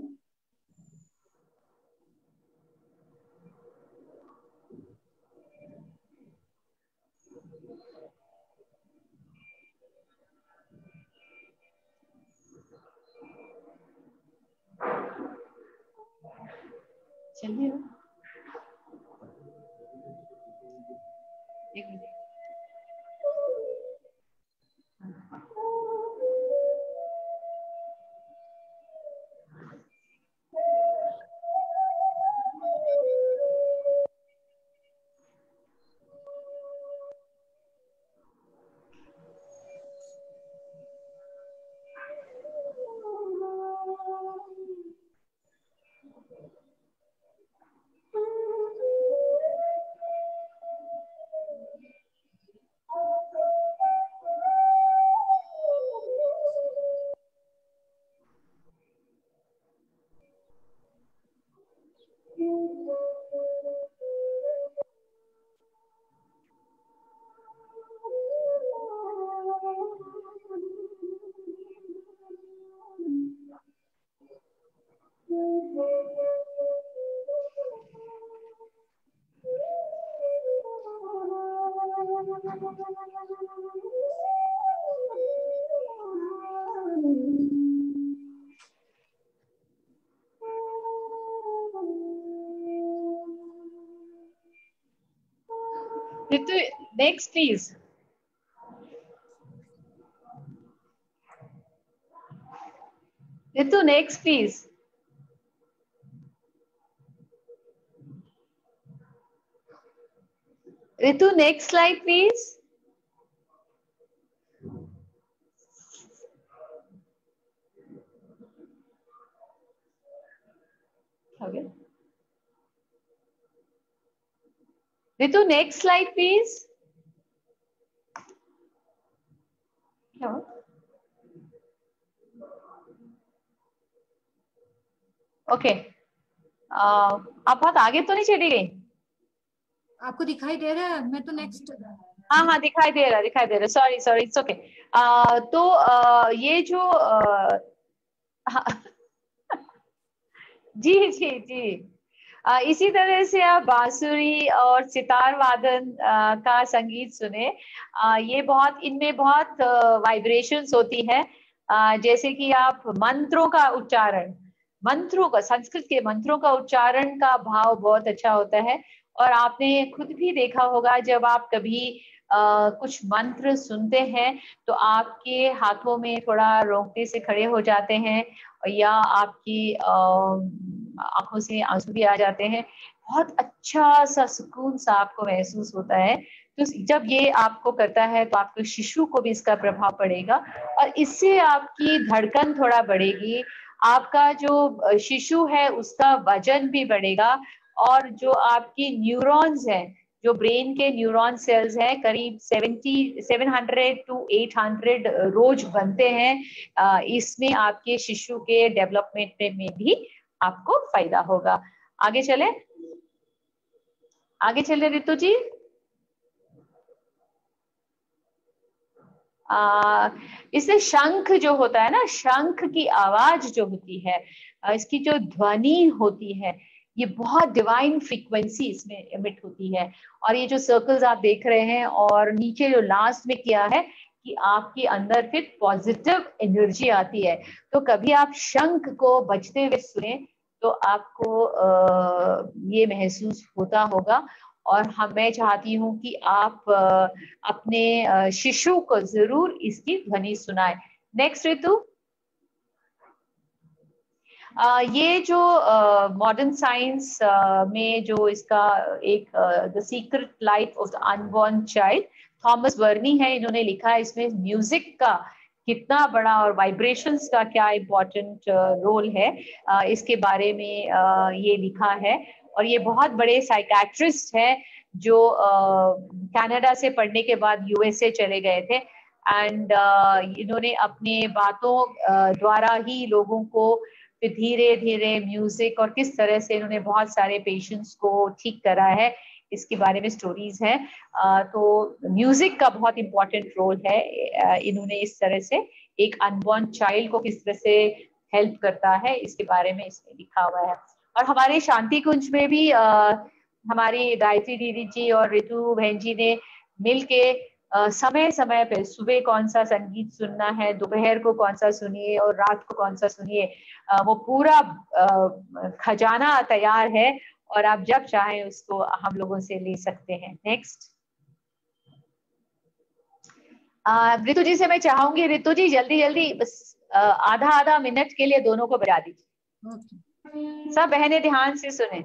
चलिए एक minute. Ritu, next please. Ritu, next please. Ritu, next slide please. Okay. Ritu, next slide, please. Okay, आप बहुत आगे तो नहीं चली गई? आपको दिखाई दे रहा है? मैं तो नेक्स्ट। हाँ हाँ, दिखाई दे रहा, सॉरी सॉरी, इट्स ओके। तो ये जो जी जी जी, इसी तरह से आप बांसुरी और सितार वादन का संगीत सुने। ये बहुत, इनमें बहुत वाइब्रेशंस होती है। जैसे कि आप मंत्रों का उच्चारण, मंत्रों का, संस्कृत के मंत्रों का उच्चारण का भाव बहुत अच्छा होता है। और आपने खुद भी देखा होगा, जब आप कभी कुछ मंत्र सुनते हैं तो आपके हाथों में थोड़ा रोंगटे से खड़े हो जाते हैं, या आपकी आंखों से आंसू भी आ जाते हैं। बहुत अच्छा सा सुकून सा आपको महसूस होता है। तो जब ये आपको करता है तो आपके शिशु को भी इसका प्रभाव पड़ेगा, और इससे आपकी धड़कन थोड़ा बढ़ेगी, आपका जो शिशु है उसका वजन भी बढ़ेगा, और जो आपकी न्यूरॉन्स हैं, जो ब्रेन के न्यूरॉन सेल्स हैं, करीब 700 to 800 रोज बनते हैं। इसमें आपके शिशु के डेवलपमेंट में भी आपको फायदा होगा। आगे चले, आगे चले रितु जी। इससे शंख जो होता है ना, शंख की आवाज जो होती है, इसकी जो ध्वनि होती है, ये बहुत डिवाइन फ्रीक्वेंसी इसमें एमिट होती है। और ये जो सर्कल्स आप देख रहे हैं, और नीचे जो लास्ट में किया है कि आपके अंदर फिर पॉजिटिव एनर्जी आती है। तो कभी आप शंख को बजते हुए सुने तो आपको ये महसूस होता होगा। और मैं चाहती हूँ कि आप अपने शिशु को जरूर इसकी ध्वनि सुनाएं। नेक्स्ट रितु। ये जो मॉडर्न साइंस में जो इसका एक the secret life of the unborn child, Thomas Verny है, इन्होंने लिखा है। इसमें म्यूजिक का कितना बड़ा और वाइब्रेशंस का क्या इम्पोर्टेंट रोल है, इसके बारे में ये लिखा है। और ये बहुत बड़े साइकेट्रिस्ट है जो कनाडा से पढ़ने के बाद यूएसए चले गए थे। एंड इन्होंने अपने बातों द्वारा ही लोगों को फिर धीरे धीरे म्यूजिक, और किस तरह से इन्होंने बहुत सारे पेशेंट्स को ठीक करा है, इसके बारे में स्टोरीज है। तो म्यूजिक का बहुत इंपॉर्टेंट रोल है। इन्होंने इस तरह से एक अनबॉर्न चाइल्ड को किस तरह से हेल्प करता है, इसके बारे में इसमें लिखा हुआ है। और हमारे शांति कुंज में भी हमारी गायत्री दीदी जी और रितु बहन जी ने मिलके समय समय पे सुबह कौन सा संगीत सुनना है, दोपहर को कौन सा सुनिए, और रात को कौन सा सुनिए, वो पूरा खजाना तैयार है, और आप जब चाहें उसको हम लोगों से ले सकते हैं। नेक्स्ट रितु जी से मैं चाहूंगी, रितु जी जल्दी जल्दी बस आधा आधा मिनट के लिए दोनों को बजा दीजिए। सब बहनें ध्यान से सुने।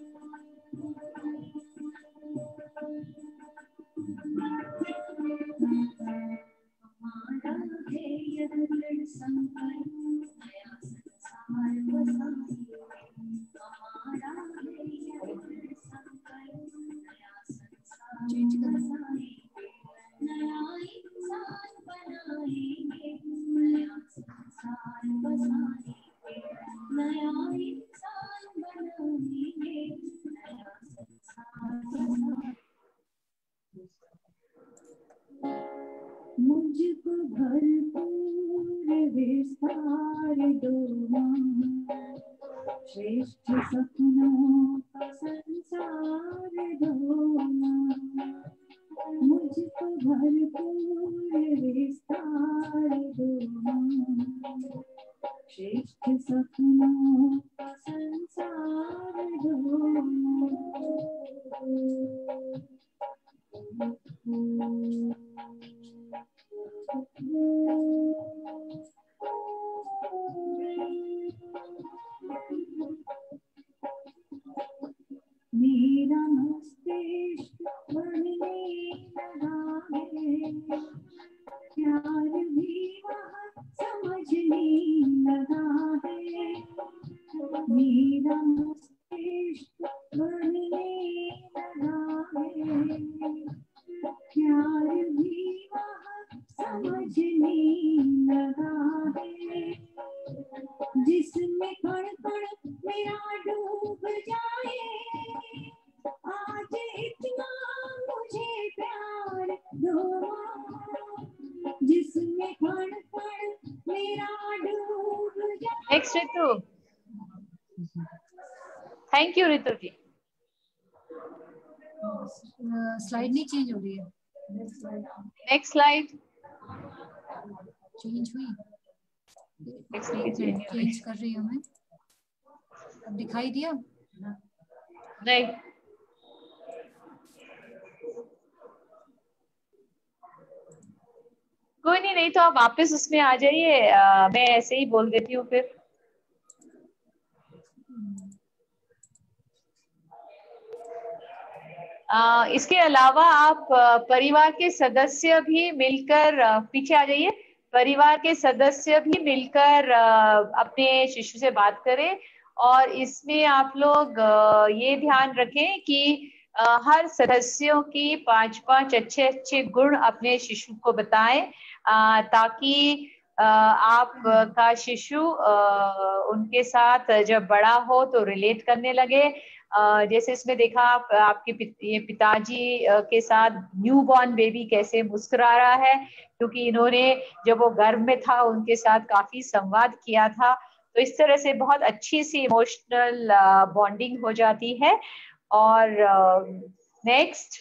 मुझको भरपूर विस्तार दो माँ, श्रेष्ठ सपनों का संसार दो माँ। मुझको भरपूर विस्तार दो माँ, श्रेष्ठ सपनों का संसार दो माँ। मेरा मस्तिष्क बनने लगा है, प्यार भी वहाँ समझने लगा है। मेरा लगा है, जिसमें कण कण मेरा डूब जाए, आज इतना मुझे प्यार दो माँ, जिसमें कण कण मेरा डूब जाए। Next Ritu. Thank you Ritu ji. Slide नहीं चेंज हो रही है। Next slide. चेंज हुई, चेंज चेंज कर रही हूँ मैं। अब दिखाई दिया? नहीं, कोई नहीं, नहीं तो आप वापस उसमें आ जाइए, मैं ऐसे ही बोल देती हूँ फिर। इसके अलावा आप परिवार के सदस्य भी मिलकर, पीछे आ जाइए, परिवार के सदस्य भी मिलकर अपने शिशु से बात करें, और इसमें आप लोग ये ध्यान रखें कि हर सदस्यों की 5-5 अच्छे गुण अपने शिशु को बताएं, ताकि आपका शिशु उनके साथ जब बड़ा हो तो रिलेट करने लगे। जैसे इसमें देखा आपके पिताजी के साथ न्यूबॉर्न बेबी कैसे मुस्कुरा रहा है, क्योंकि इन्होंने जब वो गर्भ में था उनके साथ काफी संवाद किया था। तो इस तरह से बहुत अच्छी सी इमोशनल बॉन्डिंग हो जाती है। और नेक्स्ट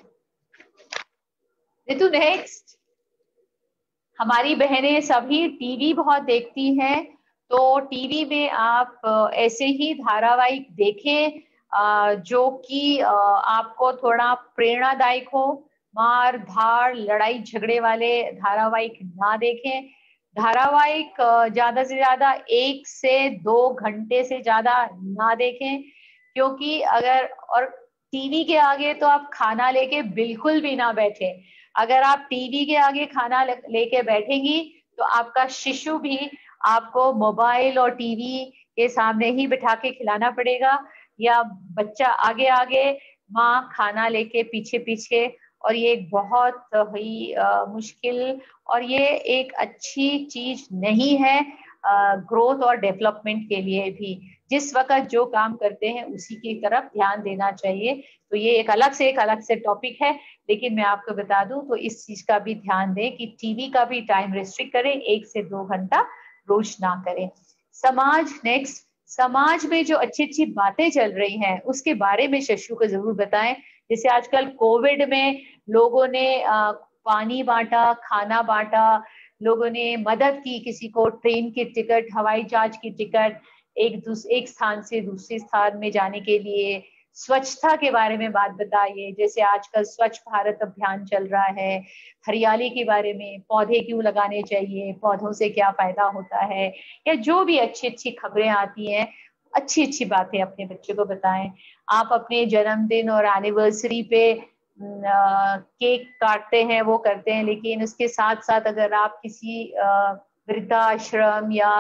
ऋतु, नेक्स्ट। हमारी बहनें सभी टीवी बहुत देखती हैं, तो टीवी में आप ऐसे ही धारावाहिक देखें जो कि आपको थोड़ा प्रेरणादायक हो। मार धाड़ लड़ाई झगड़े वाले धारावाहिक ना देखें। धारावाहिक ज्यादा से ज्यादा 1 से 2 घंटे से ज्यादा ना देखें, क्योंकि अगर, और टीवी के आगे तो आप खाना लेके बिल्कुल भी ना बैठे। अगर आप टीवी के आगे खाना लेके बैठेंगी तो आपका शिशु भी आपको मोबाइल और टीवी के सामने ही बिठा के खिलाना पड़ेगा, या बच्चा आगे आगे, माँ खाना लेके पीछे पीछे। और ये एक बहुत ही मुश्किल, और ये एक अच्छी चीज नहीं है ग्रोथ और डेवलपमेंट के लिए भी। जिस वक्त जो काम करते हैं उसी की तरफ ध्यान देना चाहिए। तो ये एक अलग से टॉपिक है, लेकिन मैं आपको बता दूं तो इस चीज का भी ध्यान दें कि टीवी का भी टाइम रिस्ट्रिक्ट करें, 1 से 2 घंटा रोज ना करें। समाज, नेक्स्ट। समाज में जो अच्छी बातें चल रही हैं उसके बारे में शिशु को जरूर बताएं। जैसे आजकल कोविड में लोगों ने पानी बांटा, खाना बांटा, लोगों ने मदद की किसी को ट्रेन की टिकट, हवाई जहाज की टिकट, एक स्थान से दूसरे स्थान में जाने के लिए। स्वच्छता के बारे में बात बताइए, जैसे आजकल स्वच्छ भारत अभियान चल रहा है। हरियाली के बारे में, पौधे क्यों लगाने चाहिए, पौधों से क्या फायदा होता है, या जो भी अच्छी खबरें आती हैं, अच्छी बातें अपने बच्चे को बताएं। आप अपने जन्मदिन और एनिवर्सरी पे केक काटते हैं, वो करते हैं, लेकिन उसके साथ साथ अगर आप किसी वृद्धाश्रम या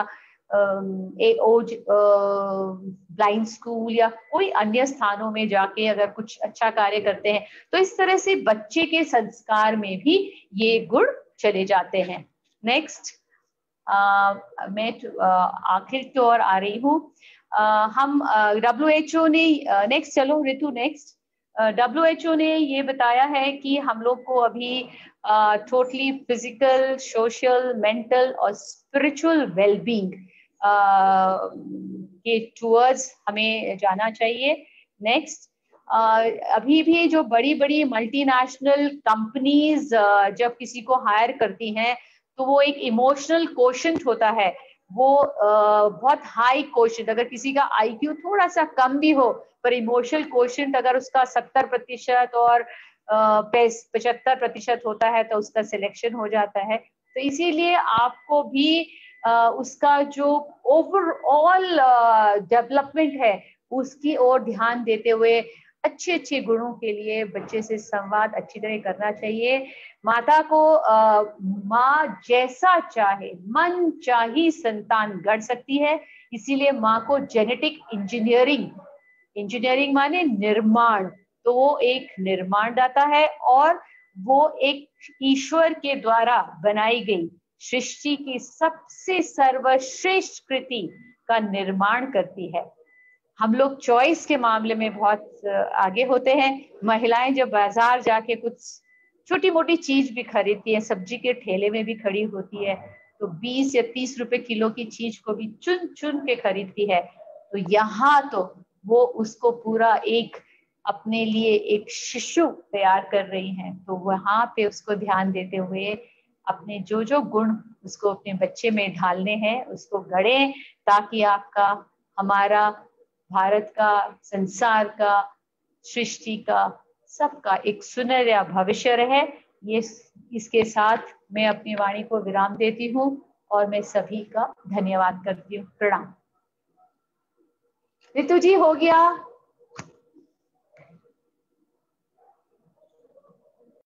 ब्लाइंड स्कूल या कोई अन्य स्थानों में जाके अगर कुछ अच्छा कार्य करते हैं, तो इस तरह से बच्चे के संस्कार में भी ये गुण चले जाते हैं। नेक्स्ट, मैं आखिर की ओर आ रही हूँ। हम WHO ने, नेक्स्ट चलो ऋतु, नेक्स्ट। WHO ने ये बताया है कि हम लोग को अभी टोटली फिजिकल, सोशल, मेंटल और स्पिरिचुअल वेलबींग के टूवर्ड्स हमें जाना चाहिए। नेक्स्ट, अभी भी जो बड़ी मल्टीनेशनल कंपनीज जब किसी को हायर करती हैं तो वो एक इमोशनल कोशेंट होता है, वो बहुत हाई कोशेंट। अगर किसी का IQ थोड़ा सा कम भी हो पर इमोशनल कोशेंट अगर उसका 70% और 75% होता है तो उसका सिलेक्शन हो जाता है। तो इसीलिए आपको भी उसका जो ओवरऑल डेवलपमेंट है उसकी ओर ध्यान देते हुए अच्छे गुणों के लिए बच्चे से संवाद अच्छी तरह करना चाहिए। माता को माँ जैसा चाहे मन चाही संतान गढ़ सकती है, इसीलिए माँ को जेनेटिक इंजीनियरिंग माने निर्माण, तो वो एक निर्माणदाता है और वो एक ईश्वर के द्वारा बनाई गई सृष्टि की सबसे सर्वश्रेष्ठ कृति का निर्माण करती है। हम लोग चॉइस के मामले में बहुत आगे होते हैं। महिलाएं जब बाजार जाके कुछ छोटी मोटी चीज भी खरीदती है, सब्जी के ठेले में भी खड़ी होती है, तो 20 या 30 रुपए किलो की चीज को भी चुन चुन के खरीदती है। तो यहाँ तो वो उसको पूरा एक अपने लिए एक शिशु तैयार कर रही हैं। तो वहां पे उसको ध्यान देते हुए अपने जो जो गुण उसको अपने बच्चे में ढालने हैं उसको गढ़ें, ताकि आपका, हमारा, भारत का, संसार का, सृष्टि का, सबका एक सुनहरा भविष्य रहे। ये इसके साथ मैं अपनी वाणी को विराम देती हूँ और मैं सभी का धन्यवाद करती हूँ। प्रणाम। ऋतु जी हो गया।